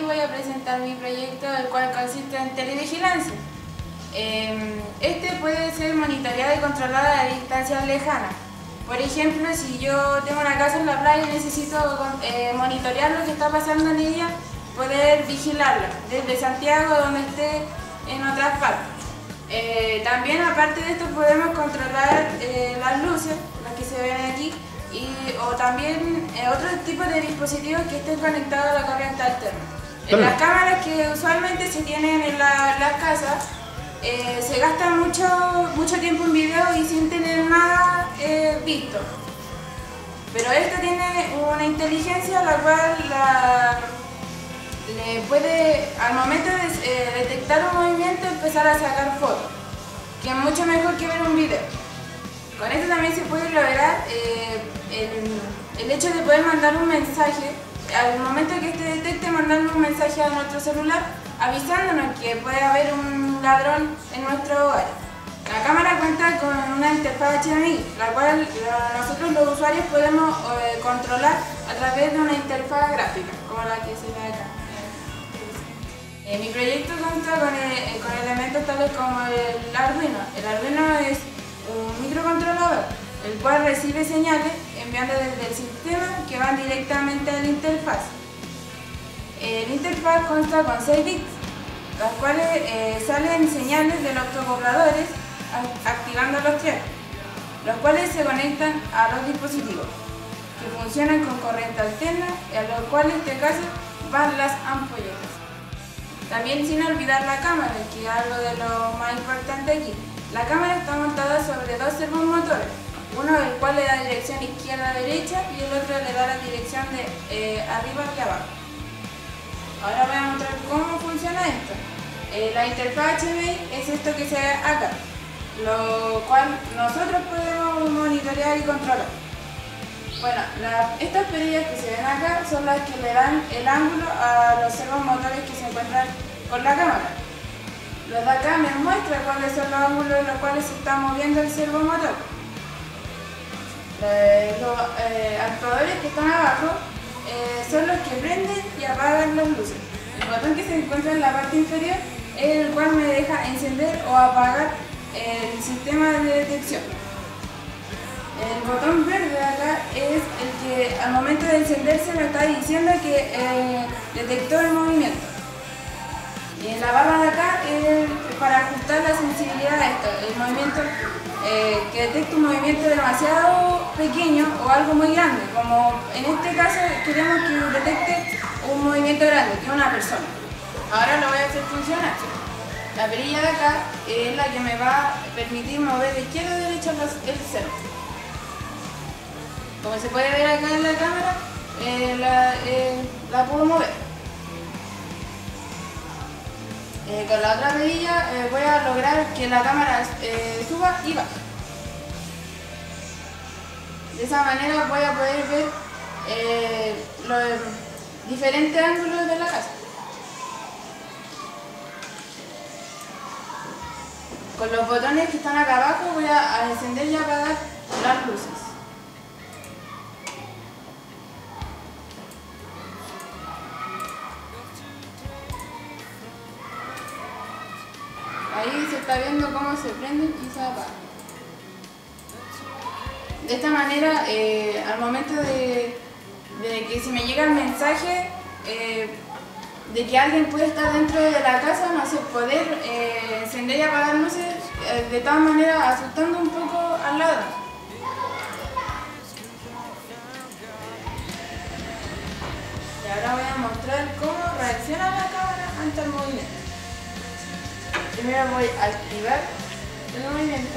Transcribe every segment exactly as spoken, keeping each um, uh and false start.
voy a presentar mi proyecto, el cual consiste en televigilancia. Este puede ser monitoreado y controlado a distancias lejanas. Por ejemplo, si yo tengo una casa en la playa y necesito eh, monitorear lo que está pasando en ella, poder vigilarla desde Santiago, donde esté en otras partes. Eh, también, aparte de esto, podemos controlar eh, las luces, las que se ven aquí, y, o también eh, otros tipos de dispositivos que estén conectados a la corriente alterna. En las cámaras que usualmente se tienen en la, las casas, eh, se gasta mucho, mucho tiempo en video y sin tener nada eh, visto. Pero esta tiene una inteligencia la cual la, le puede, al momento de eh, detectar un movimiento, empezar a sacar fotos, que es mucho mejor que ver un video. Con esto también se puede lograr eh, el, el hecho de poder mandar un mensaje, al momento que este detecte, mandando un mensaje a nuestro celular avisándonos que puede haber un ladrón en nuestro hogar. La cámara cuenta con una interfaz H D M I, la cual nosotros los usuarios podemos eh, controlar a través de una interfaz gráfica, como la que se ve acá. Eh, mi proyecto cuenta con, el, con elementos tales como el Arduino. El Arduino es un microcontrolador, el cual recibe señales enviando desde el sistema que van directamente a la interfaz. El interfaz consta con seis bits, las cuales eh, salen señales de los octocopladores activando los triángulos, los cuales se conectan a los dispositivos, que funcionan con corriente alterna y a los cuales en este caso van las ampolletas. También, sin olvidar la cámara, que es algo de lo más importante aquí. La cámara está montada sobre dos servomotores, uno el cual le da dirección izquierda-derecha y el otro le da la dirección de eh, arriba y abajo. Ahora voy a mostrar cómo funciona esto. Eh, la interfaz H D M I es esto que se ve acá, lo cual nosotros podemos monitorear y controlar. Bueno, la, estas perillas que se ven acá son las que le dan el ángulo a los servomotores que se encuentran con la cámara. Los de acá me muestran cuáles son los ángulos en los cuales se está moviendo el servomotor. Eh, los eh, actuadores que están abajo eh, son los que prenden y apagan las luces. El botón que se encuentra en la parte inferior es el cual me deja encender o apagar el sistema de detección. El botón verde acá es el que al momento de encenderse me está diciendo que eh, detectó el movimiento. Y en la barra de acá es para ajustar la sensibilidad a esto, el movimiento eh, que detecte un movimiento demasiado pequeño o algo muy grande, como en este caso queremos que detecte un movimiento grande, que es una persona. Ahora lo voy a hacer funcionar. La perilla de acá es la que me va a permitir mover de izquierda a derecha el cerro. Como se puede ver acá en la cámara, eh, la, eh, la puedo mover. Eh, con la otra perilla eh, voy a lograr que la cámara eh, suba y baje. De esa manera voy a poder ver eh, los diferentes ángulos de la casa. Con los botones que están acá abajo voy a, a encender y apagar las luces. Ahí se está viendo cómo se prenden y se apagan. De esta manera, eh, al momento de, de que si me llega el mensaje eh, de que alguien puede estar dentro de la casa, no sé, poder eh, encender y apagar luces, eh, de tal manera asustando un poco al ladrón. Y ahora voy a mostrar cómo reacciona la cámara ante el movimiento. Primero voy a activar el movimiento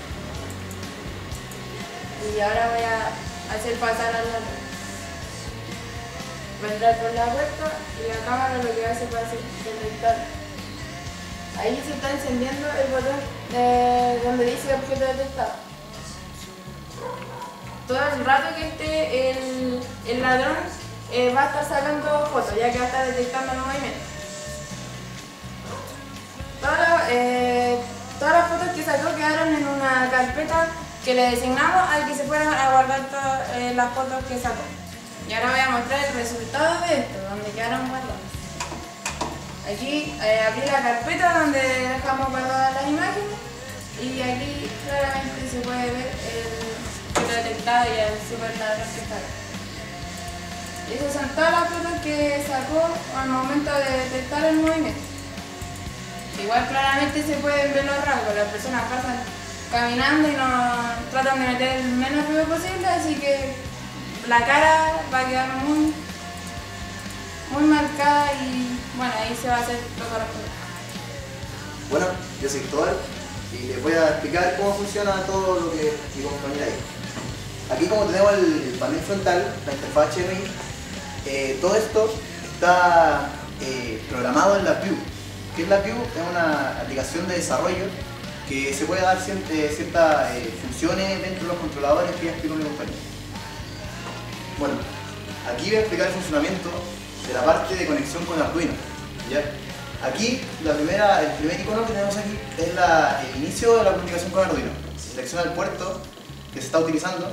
y ahora voy a hacer pasar al ladrón. Va a entrar por la puerta y la cámara lo que hace para detectar. Ahí se está encendiendo el botón de donde dice objeto detectado. Todo el rato que esté el, el ladrón eh, va a estar sacando fotos, ya que va a estar detectando el movimiento. Todas, eh, todas las fotos que sacó quedaron en una carpeta que le designamos al que se fueran a guardar todas eh, las fotos que sacó. Y ahora voy a mostrar el resultado de esto, donde quedaron guardadas. Aquí eh, abrí la carpeta donde dejamos guardadas las imágenes y aquí claramente se puede ver el, el detectado y el super ladrón que está acá. Y esas son todas las fotos que sacó al momento de detectar el movimiento. Igual claramente se pueden ver los rasgos, las personas pasan caminando y no tratan de meter el menos ruido posible, así que la cara va a quedar muy, muy marcada y bueno, ahí se va a hacer lo correspondiente. Bueno, yo soy Cristóbal y les voy a explicar cómo funciona todo lo que mi compañera dijo. Aquí como tenemos el, el panel frontal, la interfaz H D M I, eh, todo esto está eh, programado en LabVIEW. ¿Qué es LabVIEW? Es una aplicación de desarrollo que se puede dar ciertas, ciertas eh, funciones dentro de los controladores que ya explicó mi compañero. Bueno, aquí voy a explicar el funcionamiento de la parte de conexión con Arduino. ¿Ya? Aquí, la primera, el primer icono que tenemos aquí es la, el inicio de la comunicación con Arduino. Se selecciona el puerto que se está utilizando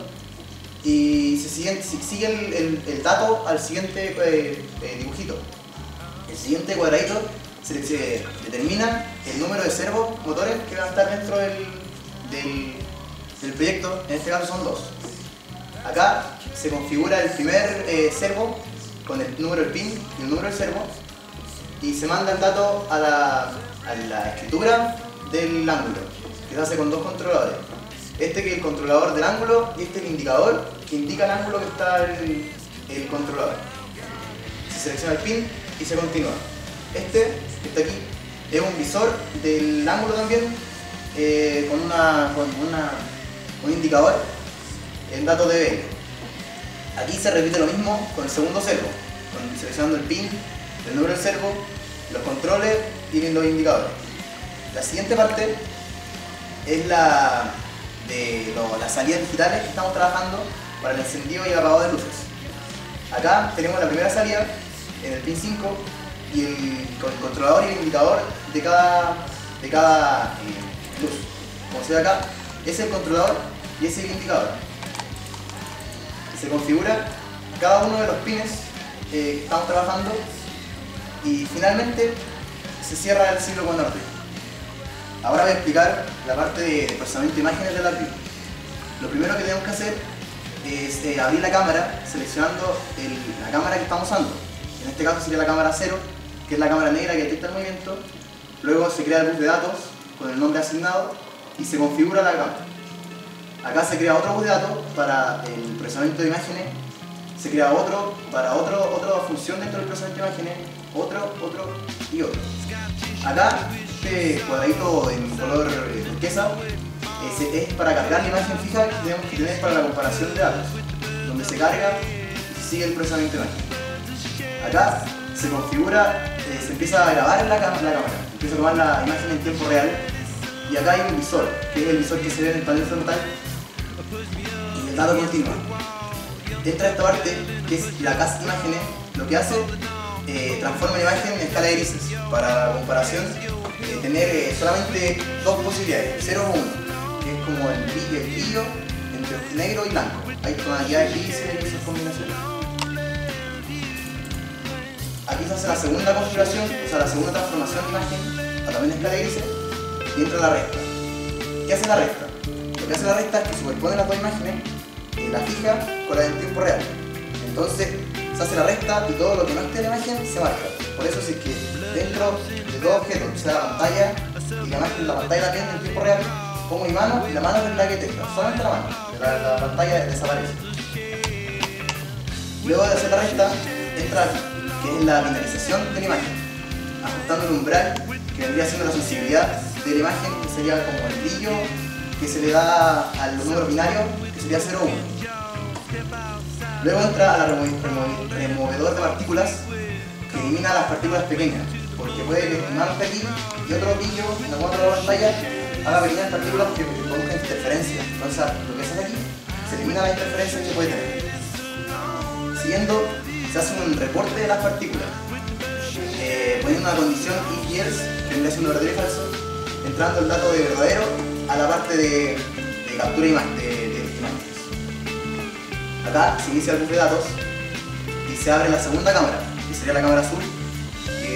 y se sigue, sigue el, el, el dato al siguiente eh, eh, dibujito. El siguiente cuadradito se, se determina el número de servos motores que van a estar dentro del, del, del proyecto. En este caso son dos. Acá se configura el primer eh, servo con el número del pin y el número del servo y se manda el dato a la, a la escritura del ángulo, que se hace con dos controladores. Este que es el controlador del ángulo y este el indicador que indica el ángulo que está el, el controlador. Se selecciona el pin y se continúa. Este que está aquí es un visor del ángulo también eh, con, una, con una, un indicador en datos de B L. Aquí se repite lo mismo con el segundo servo, con, seleccionando el pin, el número del servo, los controles y los indicadores. La siguiente parte es la de lo, las salidas digitales que estamos trabajando para el encendido y el apagado de luces. Acá tenemos la primera salida en el pin cinco y el, con el controlador y el indicador de cada, de cada eh, luz. Como se ve acá, ese es el controlador y ese es el indicador. Se configura cada uno de los pines eh, que estamos trabajando y finalmente se cierra el ciclo con Arduino. Ahora voy a explicar la parte de procesamiento de imágenes del Arduino. Lo primero que tenemos que hacer es eh, abrir la cámara seleccionando el, la cámara que estamos usando. En este caso sería la cámara cero, que es la cámara negra que detecta el movimiento. Luego se crea el bus de datos con el nombre asignado y se configura la cámara. Acá se crea otro bus de datos para el procesamiento de imágenes, se crea otro para otro, otra función dentro del procesamiento de imágenes, otro, otro y otro. Acá, este cuadradito en color eh, turquesa es, es para cargar la imagen fija que tenemos que tener para la comparación de datos, donde se carga y se sigue el procesamiento de imagen. Acá se configura, eh, se empieza a grabar en la, la cámara, empieza a tomar la imagen en tiempo real y acá hay un visor, que es el visor que se ve en el panel frontal y el dato continúa. Entra esta parte, que es la casa de imágenes, lo que hace, eh, transforma la imagen en escala de grises. Para la comparación, eh, tener eh, solamente dos posibilidades, cero o uno, que es como el brillo, el brillo entre negro y blanco. Hay tonalidades grises y esas combinaciones. Aquí se hace la segunda configuración, o sea, la segunda transformación de imagen, a también escala de grises, y entra la resta. ¿Qué hace la resta? Lo que hace la resta es que superpone las dos imágenes, eh, la fija con la del tiempo real. Entonces se hace la resta y todo lo que no esté en la imagen se marca. Por eso si es que dentro de dos objetos, o sea la pantalla y la imagen, la pantalla también en tiempo real, pongo mi mano y la mano es la que detecta, solamente la mano, la, la pantalla desaparece. Luego de hacer la resta, entra aquí, que es la finalización de la imagen, ajustando el umbral que vendría siendo la sensibilidad de la imagen, que sería como el brillo que se le da al número binario, que sería cero o uno. Luego entra a la remo remo removedor de partículas, que elimina las partículas pequeñas, porque puede que una esté aquí y otro brillo en algún otro de la pantalla haga pequeñas partículas que produzcan interferencias. Entonces lo que se hace aquí, se elimina la interferencia que puede tener. Siguiendo, se hace un reporte de las partículas, eh, poniendo una condición if else, que vendría siendo verdadero y falso, entrando el dato de verdadero a la parte de, de captura de, imagen, de, de imágenes. Acá se inicia el bus de datos y se abre la segunda cámara, que sería la cámara azul, que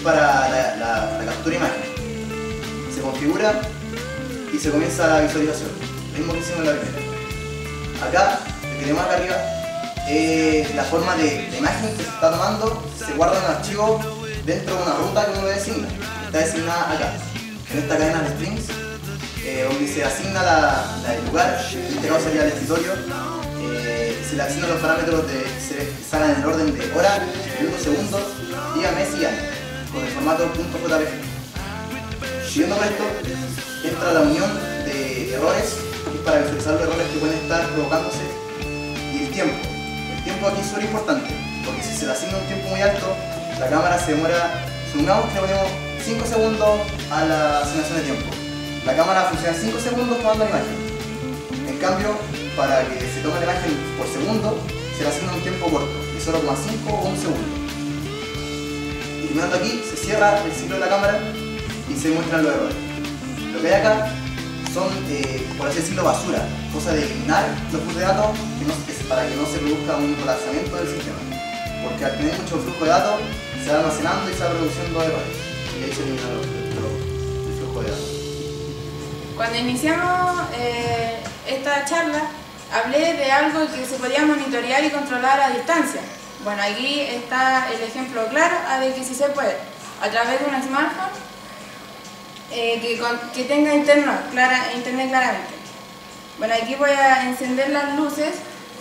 para la, la, la captura de imagen. Se configura y se comienza la visualización. Lo mismo que hicimos en la primera. Acá, lo que tenemos acá arriba, es la forma de la imagen que se está tomando, se guarda en un archivo dentro de una ruta que uno designa. Está designada acá, en esta cadena de strings, eh, donde se asigna la, la, el lugar, en este caso sería el escritorio, eh, se le asignan los parámetros de, se salgan en el orden de hora, minutos, segundos, día, mes y año, con el formato .jpg. Siguiendo con esto, entra la unión de errores, que es para visualizar los errores que pueden estar provocándose, y el tiempo. El tiempo aquí es súper importante, porque si se le asigna un tiempo muy alto, la cámara se demora, supongamos que le ponemos cinco segundos a la asignación de tiempo. La cámara funciona cinco segundos tomando la imagen. En cambio, para que se tome la imagen por segundo, se le asigna un tiempo corto, de cero coma cinco o un segundo. Y terminando aquí, se cierra el ciclo de la cámara y se muestran los errores. Lo que hay acá son, eh, por así decirlo, basura, cosa de eliminar los flujos de datos que no, que, para que no se produzca un colapsamiento del sistema. Porque al tener mucho flujo de datos, se va almacenando y se va produciendo errores. Y ahí se elimina los, los, el flujo de datos. Cuando iniciamos eh, esta charla, hablé de algo que se podía monitorear y controlar a distancia. Bueno, aquí está el ejemplo claro de que sí se puede, a través de un smartphone eh, que, con, que tenga internet, clara, internet claramente. Bueno, aquí voy a encender las luces.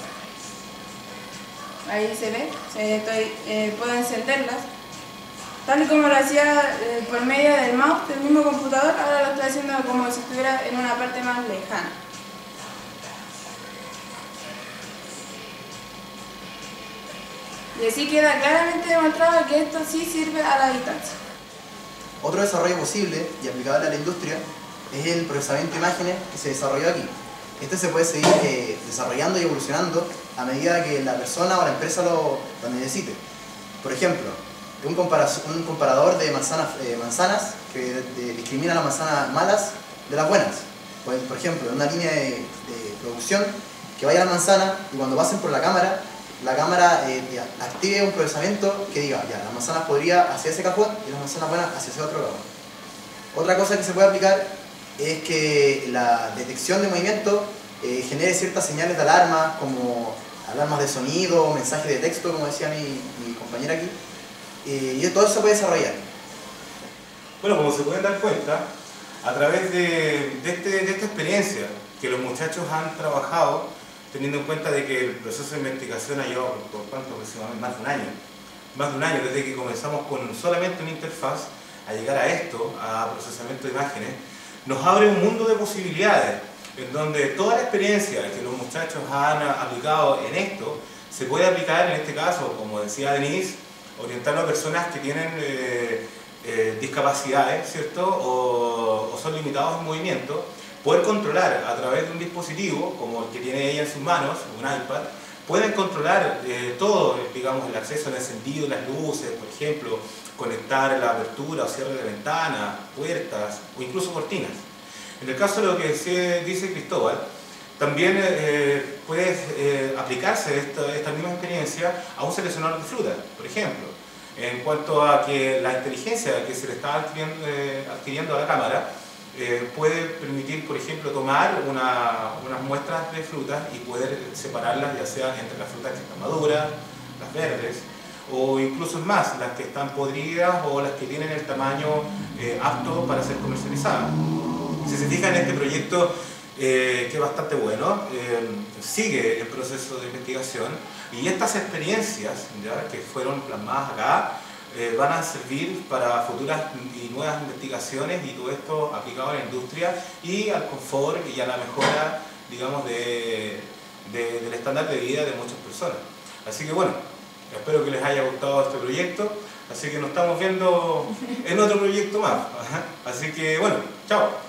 Ahí se ve, estoy, eh, puedo encenderlas. Tal y como lo hacía eh, por medio del mouse del mismo computador, ahora lo estoy haciendo como si estuviera en una parte más lejana. Y así queda claramente demostrado que esto sí sirve a la distancia. Otro desarrollo posible y aplicable a la industria es el procesamiento de imágenes que se desarrolló aquí. Este se puede seguir eh, desarrollando y evolucionando a medida que la persona o la empresa lo, lo necesite. Por ejemplo, un, un comparador de manzanas, eh, manzanas que de, de, discrimina las manzanas malas de las buenas. Por, por ejemplo, una línea de, de producción que vaya a la manzana y cuando pasen por la cámara, la cámara eh, active un procesamiento que diga, ya, las manzanas podría hacia ese cajón y las manzanas buenas hacia ese otro cajón. Otra cosa que se puede aplicar es que la detección de movimiento eh, genere ciertas señales de alarma, como alarmas de sonido, mensajes de texto, como decía mi, mi compañera aquí, eh, y todo eso se puede desarrollar. Bueno, como se pueden dar cuenta, a través de, de, este, de esta experiencia que los muchachos han trabajado, teniendo en cuenta de que el proceso de investigación ha llevado por cuánto aproximadamente más de un año, más de un año desde que comenzamos con solamente una interfaz a llegar a esto, a procesamiento de imágenes, nos abre un mundo de posibilidades en donde toda la experiencia que los muchachos han aplicado en esto se puede aplicar en este caso, como decía Denise, orientando a personas que tienen eh, eh, discapacidades, ¿cierto? O, o son limitados en movimiento, poder controlar a través de un dispositivo como el que tiene ella en sus manos, un iPad, pueden controlar eh, todo, digamos, el acceso al encendido, las luces, por ejemplo, conectar la apertura o cierre de ventanas, puertas o incluso cortinas. En el caso de lo que dice, dice Cristóbal, también eh, puede eh, aplicarse esta, esta misma experiencia a un seleccionador de frutas, por ejemplo, en cuanto a que la inteligencia que se le está adquiriendo, eh, adquiriendo a la cámara eh, puede permitir, por ejemplo, tomar una, unas muestras de frutas y poder separarlas, ya sea entre las frutas que están maduras, las verdes, o incluso más, las que están podridas o las que tienen el tamaño eh, apto para ser comercializadas. Si se fijan en este proyecto, eh, que es bastante bueno, eh, sigue el proceso de investigación y estas experiencias, ¿ya?, que fueron plasmadas acá, eh, van a servir para futuras y nuevas investigaciones y todo esto aplicado a la industria y al confort y a la mejora, digamos, de, de, del estándar de vida de muchas personas. Así que bueno, espero que les haya gustado este proyecto, así que nos estamos viendo en otro proyecto más. Así que bueno, chao.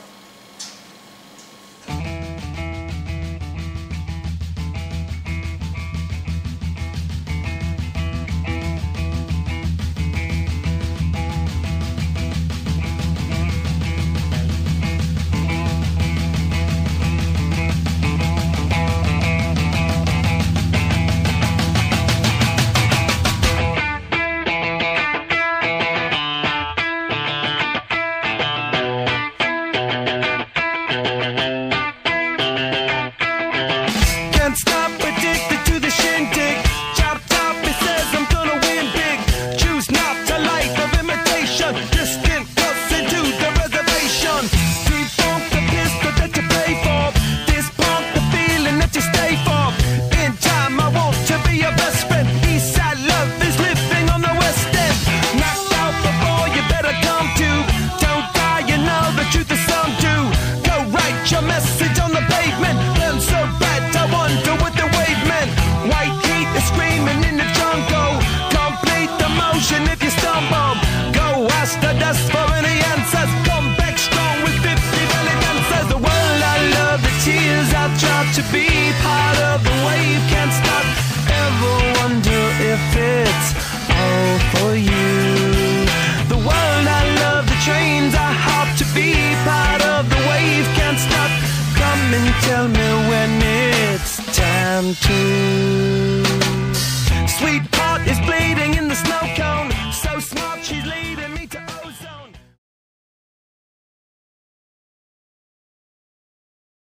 White heat is screaming in the jungle. Complete the motion if you stumble. Go ask the dust for any answers. Come back strong with fifty belly dancers. The world I love, the tears I've dropped to be part of the wave can't stop. Ever wonder if it's all for you? The world I love, the trains I hop to be part of the wave can't stop. Come and tell me when it's time to. Sweetheart is bleeding in the snow cone.